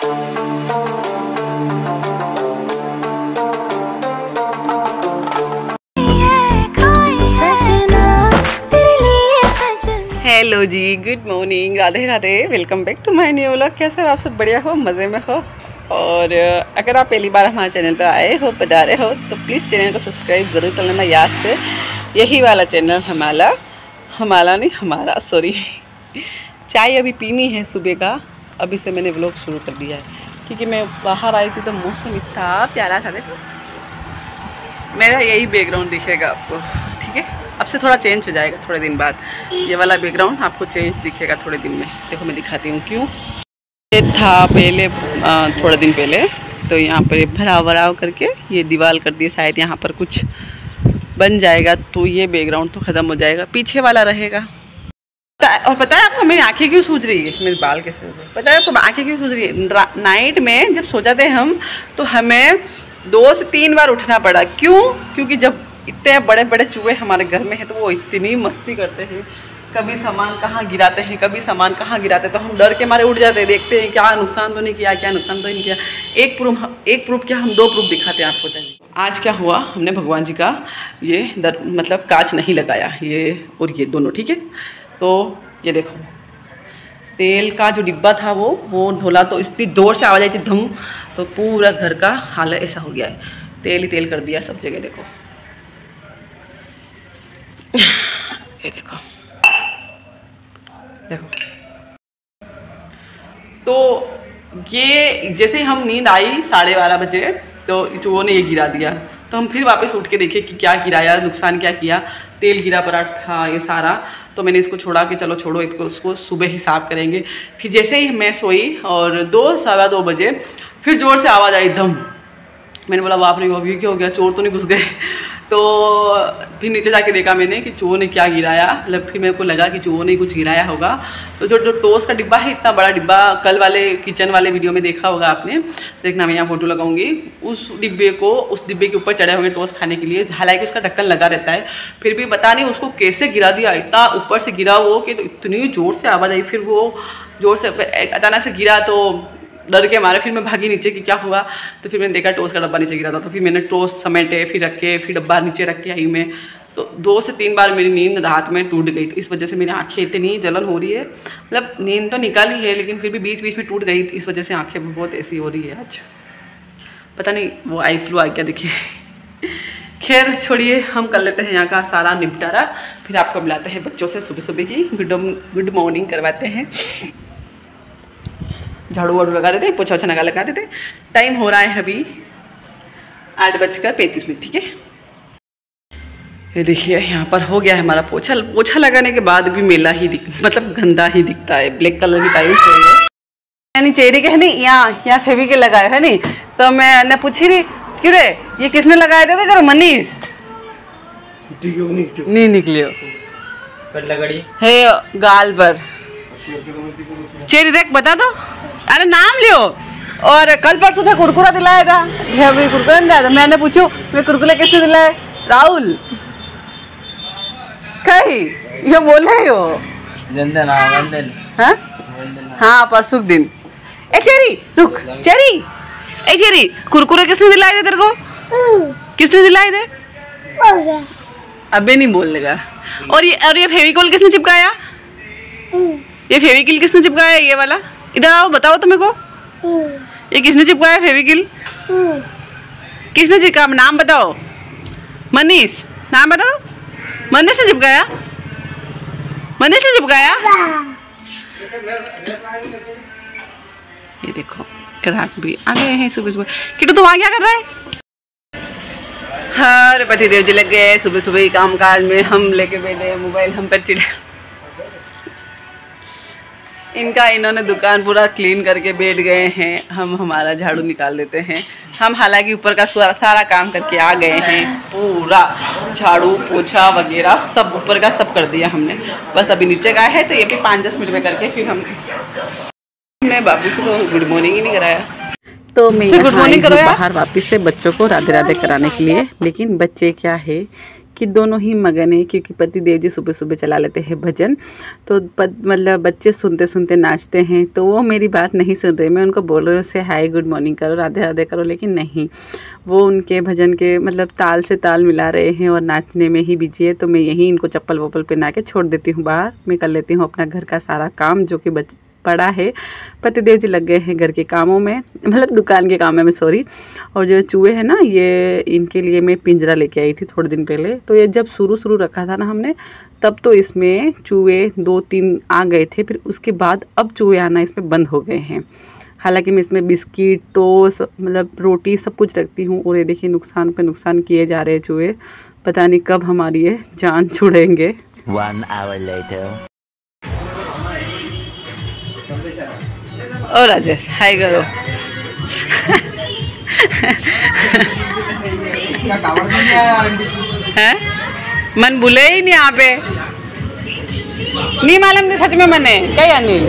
Hello जी, good morning, Radhe Radhe, welcome back to my new vlog. कैसे हो आप सब? बढ़िया हो, मज़े में हो? और अगर आप पहली बार हमारे चैनल पर आए हो, पधारे हो, तो प्लीज़ चैनल को सब्सक्राइब ज़रूर कर लेना याद से। यही वाला चैनल हमारा सॉरी। चाय अभी पीनी है सुबह का, अभी से मैंने व्लॉग शुरू कर दिया है क्योंकि मैं बाहर आई थी तो मौसम इतना प्यारा था। देखो मेरा यही बैकग्राउंड दिखेगा आपको, ठीक है? अब से थोड़ा चेंज हो जाएगा थोड़े दिन बाद, ये वाला बैकग्राउंड आपको चेंज दिखेगा थोड़े दिन में। देखो मैं दिखाती हूँ क्यों। ये था पहले थोड़े दिन पहले, तो यहाँ पर भराव करके ये दीवार कर दी, शायद यहाँ पर कुछ बन जाएगा तो ये बैकग्राउंड तो ख़त्म हो जाएगा, पीछे वाला रहेगा। और पता है आपको मेरी आंखें क्यों सूज रही है? मेरे बाल कैसे हो गए? पता है आपको आंखें क्यों सूज रही है? नाइट में जब सो जाते हैं हम तो हमें 2 से 3 बार उठना पड़ा। क्यों? क्योंकि जब इतने बड़े बड़े चूहे हमारे घर में हैं तो वो इतनी मस्ती करते हैं, कभी सामान कहाँ गिराते हैं, कभी सामान कहाँ गिराते हैं, तो हम डर के मारे उठ जाते हैं, देखते हैं क्या नुकसान तो नहीं किया, क्या नुकसान तो नहीं किया। एक प्रूफ क्या, हम 2 प्रूफ दिखाते हैं आपको। आज क्या हुआ, हमने भगवान जी का ये मतलब कांच नहीं लगाया, ये और ये दोनों, ठीक है? तो ये देखो तेल का जो डिब्बा था वो ढोला तो इतनी जोर से आवाज़ आई थी धम, तो पूरा घर का हाल ऐसा हो गया है, तेल ही तेल कर दिया सब जगह। देखो ये देखो तो ये जैसे हम नींद आई 12:30 बजे तो चूहों ने ये गिरा दिया, तो हम फिर वापस उठ के देखे कि क्या गिराया, नुकसान क्या किया। तेल गिरा पड़ा था ये सारा, तो मैंने इसको छोड़ा कि चलो छोड़ो इसको, उसको सुबह ही साफ़ करेंगे। फिर जैसे ही मैं सोई और 2 सवा 2 बजे फिर ज़ोर से आवाज़ आई दम। मैंने बोला बाप रे अभी क्या हो गया, चोर तो नहीं घुस गए? तो फिर नीचे जाके देखा मैंने कि चूहों ने क्या गिराया, मतलब फिर मेरे को लगा कि चूहों ने कुछ गिराया होगा। तो जो टोस्ट का डिब्बा है, इतना बड़ा डिब्बा, कल वाले किचन वाले वीडियो में देखा होगा आपने, देखना मैं यहाँ फोटो लगाऊंगी। उस डिब्बे के ऊपर चढ़े होंगे टोस्ट खाने के लिए, हालांकि उसका ढक्कन लगा रहता है, फिर भी पता नहीं उसको कैसे गिरा दिया, इतना ऊपर से गिरा वो कि तो इतनी ज़ोर से आवाज़ आई। फिर वो ज़ोर से अचानक से गिरा तो डर के मारे फिर मैं भागी नीचे कि क्या हुआ, तो फिर मैंने देखा टोस्ट का डब्बा नीचे गिरा था, तो फिर मैंने टोस्ट समेटे, फिर रखे, फिर डब्बा नीचे रख के आई मैं। तो 2 से 3 बार मेरी नींद रात में टूट गई, तो इस वजह से मेरी आंखें इतनी जलन हो रही है, मतलब नींद तो निकाली है लेकिन फिर भी बीच बीच में टूट गई, इस वजह से आँखें बहुत ऐसी हो रही है आज। पता नहीं वो आई फ्लू आ गया दिखे। खैर छोड़िए, हम कर लेते हैं यहाँ का सारा निपटारा, फिर आपको मिलाते हैं बच्चों से सुबह सुबह की गुड मॉर्निंग करवाते हैं। झाड़ू वाड़ू लगा देते, पोछा वछा लगा देते। टाइम हो रहा है अभी 8:35, ठीक है? ये देखिए यहाँ पर हो गया है हमारा पोछा लगाने के बाद भी मेला ही मतलब गंदा ही दिखता है। ब्लैक कलर की टाइल्स है, चेहरे के है नहीं, यहाँ फेविकल लगाया है नहीं, तो मैं पूछी रही क्यों रे ये किसने लगाया थे? करो मनीष नहीं निकलियो है गाल पर चेहरे देख, बता दो, अरे नाम लियो। और कल परसों था कुरकुरा दिलाया था, अभी कुरकुरा नहीं दिलाया था। मैंने पूछो मैं कुरकुरे किसने दिलाए? राहुल कहीं ये बोले हो हाँ परसों दिन। ए चेरी रुक, चेरी कुरकुरे किसने दिलाए थे तेरे को? किसने दिलाए थे? अबे नहीं बोलेगा। और ये फेविकोल किसने चिपकाया? ये फेविकिल किसने चिपकाया? ये वाला इधर आओ, बताओ तो मेरे को, ये किसने चिपकाया फेविकिल? किसने चिपकाया? नाम बताओ। मनीष, नाम बताओ। मनीष ने चिपकाया? मनीष ने चिपकाया? ये देखो ग्राहक भी आ गए हैं सुबह सुबह। किटू तू वहाँ क्या कर रहा है? हर पतिदेव जी लग गए सुबह सुबह ही काम काज में, हम लेके बैठे मोबाइल, हम पर चिड़े। इन्होंने दुकान पूरा क्लीन करके बैठ गए हैं, हम हमारा झाड़ू निकाल देते हैं। हम हालांकि ऊपर का सारा काम करके आ गए हैं, पूरा झाड़ू पोछा वगैरह सब ऊपर का सब कर दिया हमने, बस अभी नीचे का है, तो ये भी 5-10 मिनट में करके फिर हमने बाबू से तो गुड मॉर्निंग ही नहीं कराया, तो मैं गुड मॉर्निंग कराया बाहर वापस से बच्चों को राधे राधे कराने के लिए। लेकिन बच्चे क्या है कि दोनों ही मगन है, क्योंकि पति देव जी सुबह सुबह चला लेते हैं भजन। तो मतलब बच्चे सुनते सुनते नाचते हैं, तो वो मेरी बात नहीं सुन रहे। मैं उनको बोल रही हूँ उससे हाय गुड मॉर्निंग करो, राधे राधे करो, लेकिन नहीं, वो उनके भजन के मतलब ताल से ताल मिला रहे हैं और नाचने में ही बिजी है। तो मैं यहीं इनको चप्पल वप्पल पहना के छोड़ देती हूँ बाहर। मैं कर लेती हूँ अपना घर का सारा काम जो कि पड़ा है। पतिदेव जी लग गए हैं घर के कामों में, मतलब दुकान के काम में, सॉरी। और जो चूहे हैं ना, ये इनके लिए मैं पिंजरा लेके आई थी थोड़े दिन पहले। तो ये जब शुरू रखा था ना हमने, तब तो इसमें चूहे 2-3 आ गए थे, फिर उसके बाद अब चूहे आना इसमें बंद हो गए हैं। हालांकि मैं इसमें बिस्किट, टोस्ट, मतलब रोटी सब कुछ रखती हूँ। और ये देखिए नुकसान पे नुकसान किए जा रहे हैं चूहे, पता नहीं कब हमारी ये जान छुड़ेंगे। 1 hour later. और राजेश हाय करो। हैं? मन बुले ही नहीं यहाँ पे, नहीं मालूम थे सच में मने क्या या नहीं।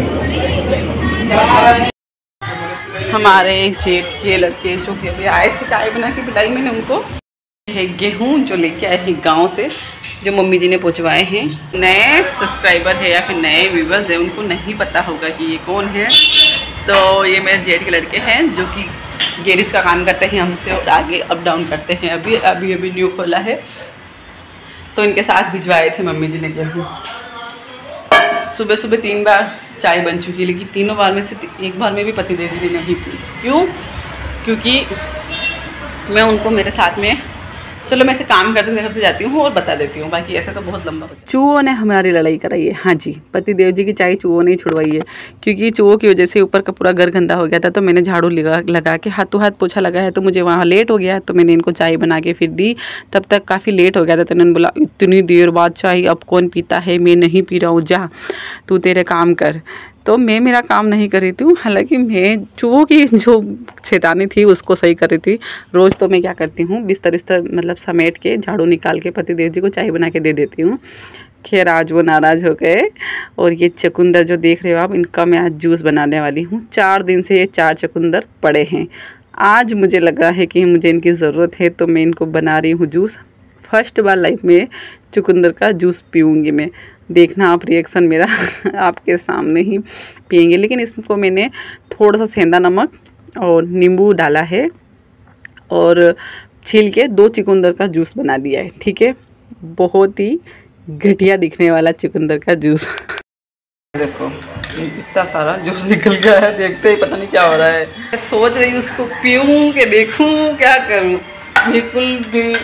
हमारे जेठ के लड़के जो कि अभी आए थे चाय बना के पिलाई मैंने उनको, है गेहूँ जो लेके आए हैं गांव से, जो मम्मी जी ने पहुँचवाए हैं। नए सब्सक्राइबर है या फिर नए व्यूवर्स है, उनको नहीं पता होगा कि ये कौन है। तो ये मेरे जेठ के लड़के हैं जो कि गैरेज का काम करते हैं हमसे और आगे अप डाउन करते हैं। अभी न्यू खोला है, तो इनके साथ भिजवाए थे मम्मी जी ने गेहूँ। सुबह सुबह 3 बार चाय बन चुकी है, लेकिन तीनों बार में से एक बार में भी पति देव जी ने नहीं पी। क्यों? क्योंकि मैं उनको मेरे साथ में, चलो मैं ऐसे काम करते करते जाती हूँ और बता देती हूँ, बाकी ऐसे तो बहुत लंबा हो। चूहों ने हमारी लड़ाई कराई है। हाँ जी, पति देव जी की चाय चूहों ने ही छुड़वाई है, क्योंकि चूहों की वजह से ऊपर का पूरा घर गंदा हो गया था। तो मैंने झाड़ू लगा के हाथों हाथ पोछा लगा है, तो मुझे वहाँ लेट हो गया। तो मैंने इनको चाय बना के फिर दी, तब तक काफ़ी लेट हो गया था। तो इन्होंने बोला इतनी देर बाद चाय अब कौन पीता है, मैं नहीं पी रहा हूँ, जा तू तेरे काम कर। तो मैं मेरा काम नहीं कर रही थी, हालांकि मैं चूहों की जो शैतानी थी उसको सही कर रही थी। रोज़ तो मैं क्या करती हूँ, बिस्तर मतलब समेट के झाड़ू निकाल के पति देव जी को चाय बना के दे देती हूँ। खैर आज वो नाराज़ हो गए। और ये चुकंदर जो देख रहे हो आप, इनका मैं आज जूस बनाने वाली हूँ। 4 दिन से ये 4 चुकंदर पड़े हैं। आज मुझे लगा है कि मुझे इनकी ज़रूरत है, तो मैं इनको बना रही हूँ जूस। फर्स्ट बार लाइफ में चुकंदर का जूस पीऊँगी मैं। देखना आप रिएक्शन मेरा आपके सामने ही पियेंगे। लेकिन इसको मैंने थोड़ा सा सेंधा नमक और नींबू डाला है और छील के 2 चुकंदर का जूस बना दिया है। ठीक है, बहुत ही घटिया दिखने वाला चुकंदर का जूस। देखो इतना सारा जूस निकल गया है, देखते ही पता नहीं क्या हो रहा है। मैं सोच रही हूँ उसको पीऊँ कि देखूँ क्या करूँ, बिल्कुल भी।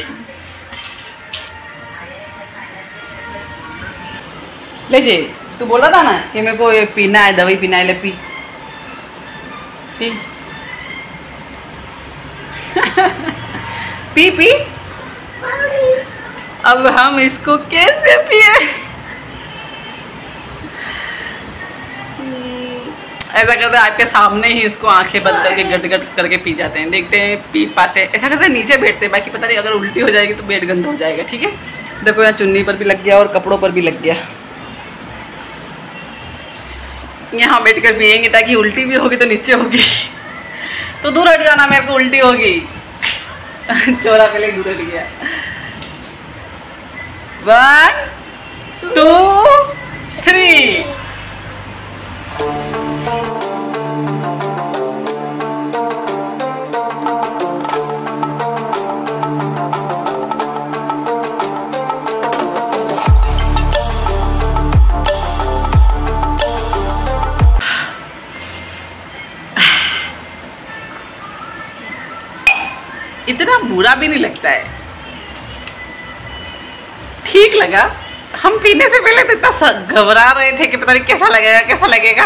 ले जी, तू बोला था ना कि मेरे को ये पीना है, दवाई पीना है, ले पी पी पी पी। अब हम इसको कैसे पिए? ऐसा करते हैं आपके सामने ही इसको आंखें बंद करके गट करके पी जाते हैं, देखते हैं पी पाते हैं। ऐसा करते हैं नीचे बैठते हैं, बाकी पता नहीं अगर उल्टी हो जाएगी तो पेट गंदा हो जाएगा। ठीक है, देखो यहाँ चुन्नी पर भी लग गया और कपड़ों पर भी लग गया। यहाँ बैठ कर पियेंगे ताकि उल्टी भी होगी तो नीचे होगी। तो दूर हट जाना, मेरे को उल्टी होगी। चोरा पहले दूर हट गया। 1 2 3। इतना बुरा भी नहीं लगता है, ठीक लगा। हम पीने से पहले तो इतना घबरा रहे थे कि पता नहीं कैसा लगेगा कैसा लगेगा।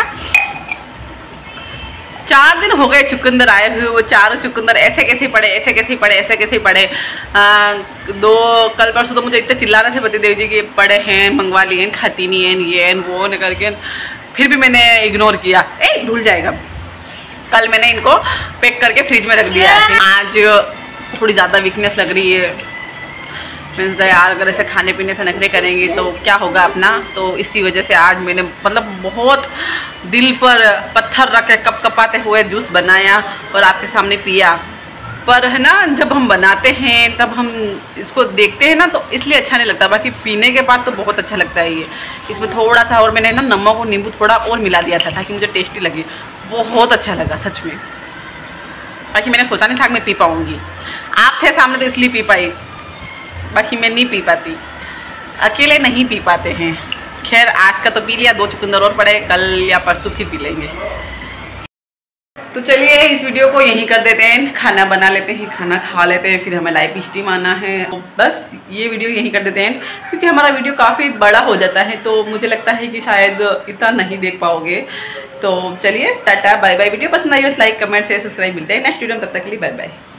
4 दिन हो गए चुकंदर आए हुए, वो 4 चुकंदर ऐसे कैसे पड़े, ऐसे कैसे पड़े, ऐसे कैसे पड़े। 2 कल परसों तो मुझे इतने चिल्ला रहे थे पति देव जी के पड़े हैं, मंगवा लिए, खाती नहीं है, ये वो न करके, फिर भी मैंने इग्नोर किया। भूल जाएगा। कल मैंने इनको पैक करके फ्रिज में रख दिया है। आज थोड़ी ज़्यादा वीकनेस लग रही है। मीन्स यार अगर ऐसे खाने पीने से नखरे करेंगे तो क्या होगा अपना। तो इसी वजह से आज मैंने मतलब बहुत दिल पर पत्थर रख के कप कपाते हुए जूस बनाया और आपके सामने पिया। पर है ना जब हम बनाते हैं तब हम इसको देखते हैं ना तो इसलिए अच्छा नहीं लगता, बाकी पीने के बाद तो बहुत अच्छा लगता है ये। इसमें थोड़ा सा और मैंने ना नमक और नींबू थोड़ा और मिला दिया था ताकि मुझे टेस्टी लगे, बहुत अच्छा लगा सच में। बाकी मैंने सोचा नहीं था कि मैं पी पाऊँगी, आप थे सामने तो इसलिए पी पाई, बाकी मैं नहीं पी पाती, अकेले नहीं पी पाते हैं। खैर आज का तो पी लिया, 2 चुकंदर और पड़े, कल या परसों फिर पी लेंगे। तो चलिए इस वीडियो को यहीं कर देते हैं, खाना बना लेते हैं, खाना खा लेते हैं, फिर हमें लाइव स्ट्रीम आना है। तो बस ये वीडियो यहीं कर देते हैं क्योंकि हमारा वीडियो काफ़ी बड़ा हो जाता है तो मुझे लगता है कि शायद इतना नहीं देख पाओगे। तो चलिए टाटा बाय बाय। वीडियो पसंद आई हो तो लाइक कमेंट शेयर सब्सक्राइब, मिलते हैं नेक्स्ट वीडियो में, तब तक के लिए बाय बाय।